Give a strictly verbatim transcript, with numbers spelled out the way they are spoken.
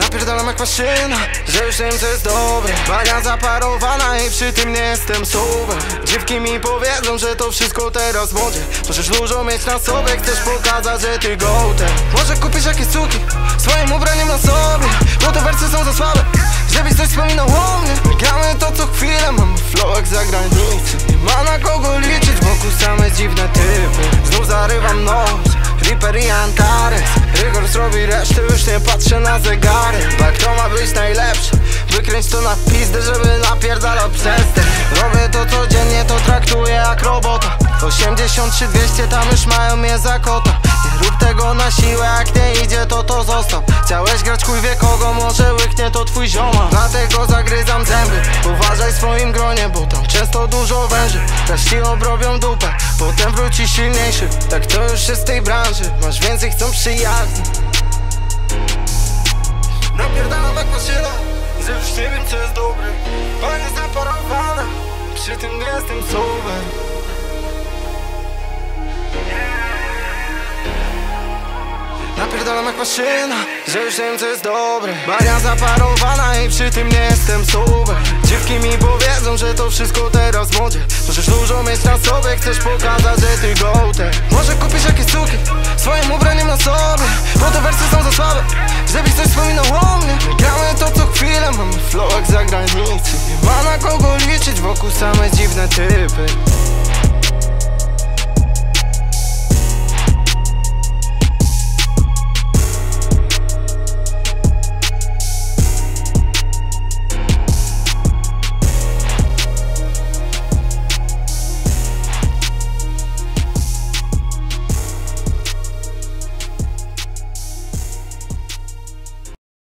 Napierdalam jak maszyna, że już wiem co jest dobre. Bania zaparowana i przy tym nie jestem super. Dziewki mi powiedzą, że to wszystko teraz w modzie. Możesz dużo mieć na sobie, chcesz pokazać, że ty gołtem. Może kupisz jakieś cuki swoim ubraniem na sobie, bo te wersy są za słabe, żebyś coś wspominał o mnie. Gramy to co chwilę, mamy flow jak za granicą. Nie ma na kogo liczyć, wokół same dziwne typy. Znów zarywam nos, Reaper i Antares. Rygor zrobi resztę, już nie patrzę na zegary. Bo jak to ma być najlepsze, wykręć to na pizdę, żeby napierdalał przestęp. Robię to codziennie, to traktuję jak robota. Osiemdziesiąt trzy dwieście, tam już mają mnie za kota. Nie rób tego na siłę, jak nie idzie to to zostaw. Chciałeś grać chuj wie kogo, może łyknie to twój zioma. Dlatego zagryzam zęby, uważaj w swoim gronie, bo tam często dużo węży. Też ci obrobią dupę, potem wróci silniejszy. Tak to już jest w tej branży, masz więcej, chcą przyjaźni. Napierdalam jak maszyna, że już nie wiem co jest dobre. Bania zaparowana, przy tym nie jestem super. Napierdalam jak maszyna, że już wiem co jest dobre. Bania zaparowana i przy tym nie jestem super. Dziewki mi powiedzą, że to wszystko teraz w modzie. Możesz dużo mieć na sobie, chcesz pokazać, że ty gołtem. Może kupisz jakieś cuki swoim ubraniem na sobie, bo te wersy są za słabe, żebyś coś wspominał o mnie. Gramy to co chwilę, mamy flow jak za granicą. Nie ma na kogo liczyć, wokół same dziwne typy.